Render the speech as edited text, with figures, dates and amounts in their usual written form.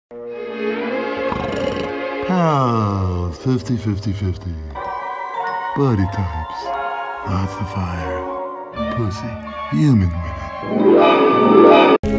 Pals, 50-50-50. Buddy types. Lots of fire. Pussy. Human women.